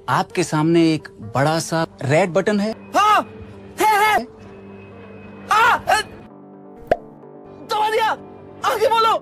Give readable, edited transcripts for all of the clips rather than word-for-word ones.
आपके सामने एक बड़ा सा रेड बटन है। हाँ, है। दबा दिया, आगे बोलो।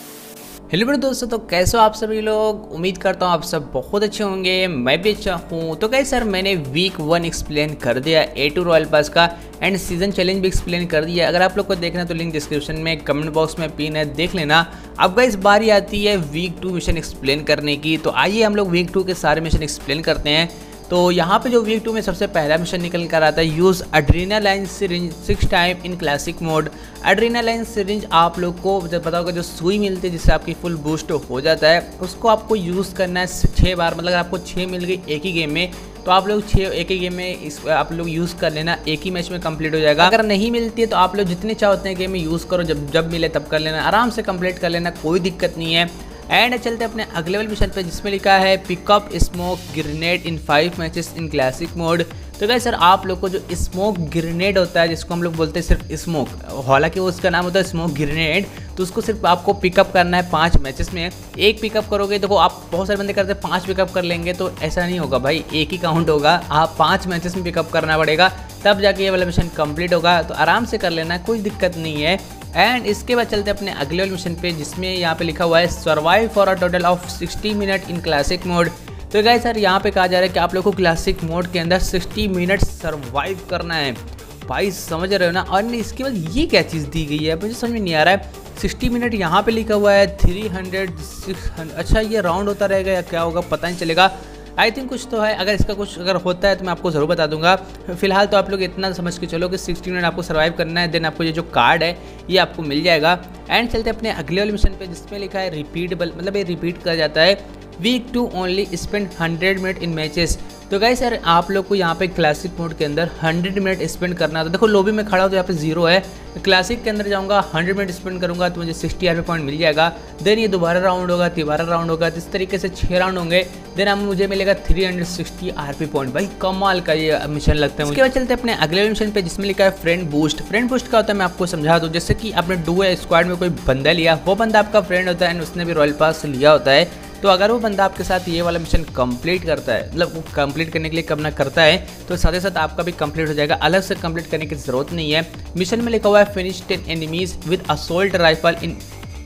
हेलो मेरे दोस्तों, तो कैसे हो आप सभी लोग। उम्मीद करता हूँ आप सब बहुत अच्छे होंगे, मैं भी अच्छा हूँ। तो कैसे सर मैंने वीक 1 एक्सप्लेन कर दिया A2 रॉयल पास का एंड सीजन चैलेंज भी एक्सप्लेन कर दिया। अगर आप लोग को देखना तो लिंक डिस्क्रिप्शन में कमेंट बॉक्स में पिन है, देख लेना। अब गाइस बारी आती है वीक 2 मिशन एक्सप्लेन करने की। तो आइए हम लोग वीक 2 के सारे मिशन एक्सप्लेन करते हैं। तो यहाँ पे जो वीक 2 में सबसे पहला मिशन निकल कर आता है, use adrenaline syringe 6 time in classic mode. Adrenaline syringe आप लोग को जब पता होगा, जो सुई मिलती है जिससे आपकी फुल बूस्ट हो जाता है, उसको आपको यूज़ करना है 6 बार। मतलब आपको 6 मिल गई एक ही गेम में, तो आप लोग 6 एक ही गेम में इस आप लोग यूज़ कर लेना, एक ही मैच में कंप्लीट हो जाएगा। अगर नहीं मिलती है तो आप लोग जितने चाहते हैं गेम में यूज़ करो, जब मिले तब कर लेना, आराम से कंप्लीट कर लेना, कोई दिक्कत नहीं है। एंड चलते अपने अगले वाले मिशन पे जिसमें लिखा है pickup smoke grenade in 5 matches in classic mode. तो गाइस सर आप लोग को जो स्मोक ग्रेनेड होता है, जिसको हम लोग बोलते हैं सिर्फ स्मोक, हालांकि वो उसका नाम होता है स्मोक ग्रेनेड, तो उसको सिर्फ आपको पिकअप करना है 5 मैचेस में। एक पिकअप करोगे, देखो आप बहुत सारे बंदे करते हैं 5 पिकअप कर लेंगे, तो ऐसा नहीं होगा भाई, एक ही काउंट होगा। आप 5 मैचेस में पिकअप करना पड़ेगा, तब जाके ये वाला मिशन कंप्लीट होगा। तो आराम से कर लेना, कोई दिक्कत नहीं है। एंड इसके बाद चलते अपने अगले वाले मिशन पे जिसमें यहाँ पे लिखा हुआ है survive for a total of 60 minute in classic mode. तो गाइस सर यहाँ पे कहा जा रहा है कि आप लोग को क्लासिक मोड के अंदर 60 मिनट सर्वाइव करना है। भाई समझ रहे हो ना। और इसके बाद ये क्या चीज़ दी गई है, मुझे समझ में नहीं आ रहा है। 60 मिनट यहाँ पे लिखा हुआ है 300 600, अच्छा ये राउंड होता रहेगा या क्या होगा पता नहीं चलेगा। आई थिंक कुछ तो है, अगर इसका कुछ अगर होता है तो मैं आपको ज़रूर बता दूंगा। फिलहाल तो आप लोग इतना समझ के चलो कि 60 मिनट आपको सर्वाइव करना है, देन आपको ये जो कार्ड है ये आपको मिल जाएगा। एंड चलते अपने अगले वाले मिशन पे जिसमें लिखा है रिपीटेबल, मतलब ये रिपीट कर जाता है। Week 2 only spend 100 minute in matches. तो गाइस सर आप लोग को यहाँ पे क्लासिक मोड के अंदर 100 मिनट स्पेंड करना था। देखो लॉबी में खड़ा हो तो यहाँ पे 0 है, क्लासिक के अंदर जाऊँगा 100 मिनट स्पेंड करूँगा तो मुझे 60 आरपी पॉइंट मिल जाएगा। देन ये दोबारा राउंड होगा, तिबारा राउंड होगा, इस तरीके से 6 राउंड होंगे। देन अब मुझे मिलेगा 360 आरपी पॉइंट। भाई कमाल का ये मिशन लगता है। उसके बाद चलते अपने अगले मिशन पे जिसमें लिखा है फ्रेंड बूस्ट। फ्रेंड बूस्ट का होता है मैं आपको समझा दूँ। जैसे कि आपने डुओ स्क्वाड में कोई बंदा लिया, वो बंदा आपका फ्रेंड होता है एंड उसने भी रॉयल पास लिया होता है। तो अगर वो बंदा आपके साथ ये वाला मिशन कंप्लीट करता है, मतलब वो कंप्लीट करने के लिए कब ना करता है, तो साथ ही साथ आपका भी कंप्लीट हो जाएगा। अलग से कंप्लीट करने की जरूरत नहीं है। मिशन में लिखा हुआ है finish 10 enemies with assault rifle in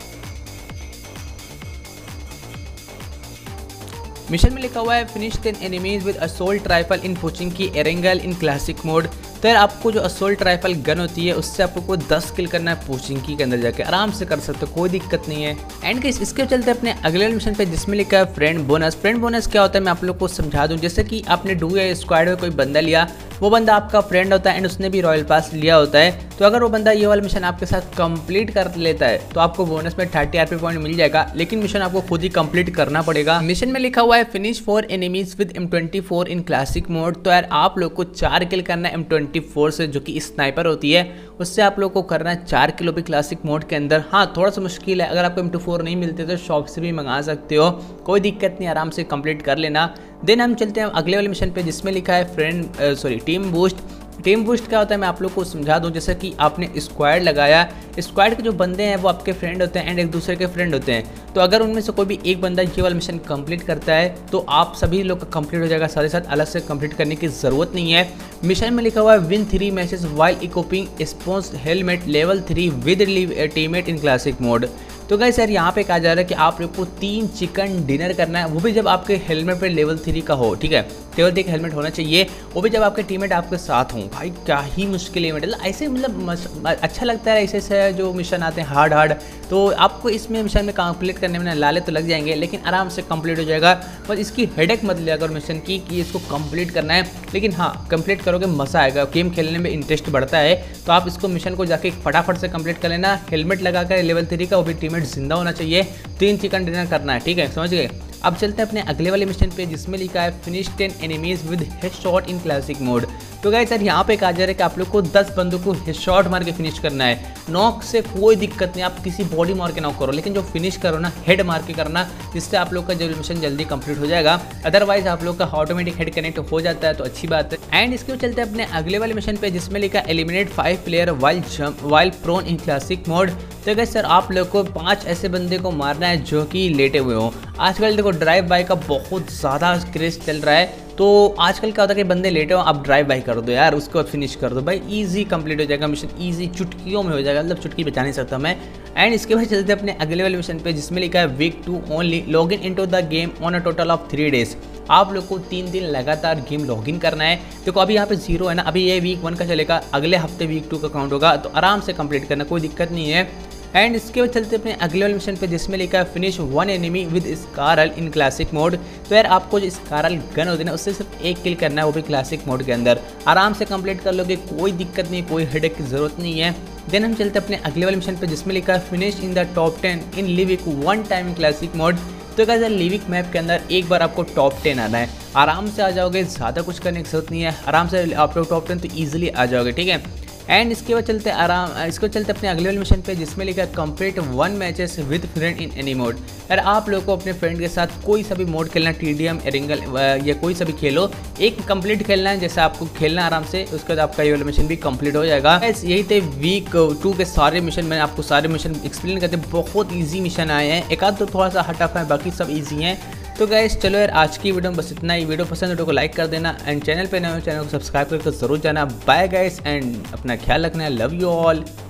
mission में लिखा हुआ है finish 10 enemies with assault rifle in Pochinki Erangel in classic mode. तो यार आपको जो असोल्ट राइफल गन होती है उससे आपको 10 किल करना है पोचिंकी के अंदर जाके, आराम से कर सकते हो, कोई दिक्कत नहीं है। एंड इसके चलते अपने अगले मिशन पे जिसमें लिखा है फ्रेंड बोनस। फ्रेंड बोनस क्या होता है मैं आप लोग को समझा दूं। जैसे कि आपने डुओ स्क्वाड में कोई बंदा लिया, वो बंदा आपका फ्रेंड होता है एंड उसने भी रॉयल पास लिया होता है। तो अगर वो बंदा ये वाला मिशन आपके साथ कंप्लीट कर लेता है तो आपको बोनस में 30 आरपी पॉइंट मिल जाएगा, लेकिन मिशन आपको खुद ही कंप्लीट करना पड़ेगा। मिशन में लिखा हुआ है finish 4 enemies with M24 in classic mode. तो यार आप लोग को 4 किल करना है M24 से, जो कि स्नाइपर होती है, उससे आप लोग को करना है 4 किलो भी क्लासिक मोड के अंदर। हाँ थोड़ा सा मुश्किल है, अगर आपको M24 नहीं मिलते तो शॉप से भी मंगा सकते हो, कोई दिक्कत नहीं, आराम से कंप्लीट कर लेना। देन हम चलते हैं अगले वाले मिशन पे जिसमें लिखा है टीम बूस्ट। टीम बूस्ट क्या होता है मैं आप लोग को समझा दूं। जैसे कि आपने स्क्वाड लगाया, स्क्वाड के जो बंदे हैं वो आपके फ्रेंड होते हैं एंड एक दूसरे के फ्रेंड होते हैं। तो अगर उनमें से कोई भी एक बंदा ये वाला मिशन कंप्लीट करता है तो आप सभी लोग का कंप्लीट हो जाएगा, साथ ही साथ अलग से कंप्लीट करने की ज़रूरत नहीं है। मिशन में लिखा हुआ है win 3 matches while equipping Spetsnaz helmet level 3 with teammate in classic mode. तो गाइस यार यहाँ पे कहा जा रहा है कि आप लोग को 3 चिकन डिनर करना है, वो भी जब आपके हेलमेट पे लेवल 3 का हो, ठीक है, लेवल 3 का हेलमेट होना चाहिए, वो भी जब आपके टीममेट आपके साथ हों। भाई क्या ही मुश्किल है, मतलब ऐसे मतलब अच्छा लगता है ऐसे जो मिशन आते हैं हार्ड। तो आपको इसमें मिशन में कंप्लीट करने में लाले तो लग जाएंगे, लेकिन आराम से कंप्लीट हो जाएगा। बस इसकी हेडेक मत लिया करो मिशन की कि इसको कंप्लीट करना है, लेकिन हाँ कंप्लीट करोगे मज़ा आएगा, गेम खेलने में इंटरेस्ट बढ़ता है। तो आप इसको मिशन को जाके फटाफट से कंप्लीट कर लेना। हेलमेट लगा कर लेवल 3 का, वो भी टीममेट जिंदा होना चाहिए, 3 चिकन डिनर करना है, ठीक है, समझ गए। अब चलते हैं अपने अगले वाले मिशन पे जिसमें लिखा है finish 10 enemies with headshot in classic mode. तो गाइस सर यहाँ पे कहा जा रहा है कि आप लोग को 10 बंदों को हेडशॉट मार के फिनिश करना है। नॉक से कोई दिक्कत नहीं, आप किसी बॉडी मार के नॉक करो, लेकिन जो फिनिश करो ना हेड मार के करना, जिससे आप लोग का जो मिशन जल्दी कंप्लीट हो जाएगा। अदरवाइज आप लोग का ऑटोमेटिक हेड कनेक्ट हो जाता है, तो अच्छी बात है। एंड इसके चलते अपने अगले वाले मिशन पे जिसमें लिखा eliminate 5 player while prone in classic mode. तो गाइस सर आप लोग को 5 ऐसे बंदे को मारना है जो कि लेटे हुए हो। आजकल देखो देखो ड्राइव बाय का बहुत ज़्यादा क्रेज चल रहा है। तो आजकल क्या होता है कि बंदे लेटे हो, आप ड्राइव बाय कर दो यार, उसके बाद फिनिश कर दो भाई, इजी कंप्लीट हो जाएगा मिशन, इजी चुटकियों में हो जाएगा, मतलब चुटकी बचा नहीं सकता मैं। एंड इसके बाद चलते अपने अगले वाले मिशन पे जिसमें लिखा है week 2 only log in into the game on a total of 3 days. आप लोग को 3 दिन लगातार गेम लॉगिन करना है। देखो अभी यहाँ पे 0 है ना, अभी ये वीक 1 का चलेगा, अगले हफ्ते वीक 2 का काउंट होगा, तो आराम से कंप्लीट करना, कोई दिक्कत नहीं है। एंड इसके बाद चलते अपने अगले वाले मिशन पे जिसमें लिखा है finish 1 enemy with SCAR-L in classic mode. तो यार आपको जो स्कारल गन होती है ना, उससे सिर्फ 1 किल करना है, वो भी क्लासिक मोड के अंदर, आराम से कंप्लीट कर लोगे, कोई दिक्कत नहीं, कोई हेडेक की जरूरत नहीं है। देन हम चलते अपने अगले वाले मिशन पे जिसमें लिखा है finish in the top 10 in Livik 1 time in classic mode. तो क्या लिविक मैप के अंदर एक बार आपको टॉप 10 आना है, आराम से आ जाओगे, ज़्यादा कुछ करने की जरूरत नहीं है, आराम से आप लोग टॉप 10 तो ईजिली आ जाओगे, ठीक है। एंड इसके बाद चलते इसको चलते अपने अगले वाले मिशन पे जिसमें लिखा है complete 1 matches with friend in any mode. यार आप लोगों को अपने फ्रेंड के साथ कोई सा भी मोड खेलना, TDM, एरिंगल या कोई सा भी खेलो, एक कंप्लीट खेलना है, जैसा आपको खेलना आराम से, उसके बाद आपका ये वाला मिशन भी कंप्लीट हो जाएगा। यही थे वीक 2 के सारे मिशन, मैंने आपको सारे मिशन एक्सप्लेन करते, बहुत ईजी मिशन आए हैं, एक आध तो थोड़ा सा हटअप है, बाकी सब ईजी हैं। तो गाइस चलो यार आज की वीडियो में बस इतना ही। वीडियो पसंद है वीडियो को लाइक कर देना, एंड चैनल पे नए हो चैनल को सब्सक्राइब करके जरूर जाना। बाय गाइस, एंड अपना ख्याल रखना है, लव यू ऑल।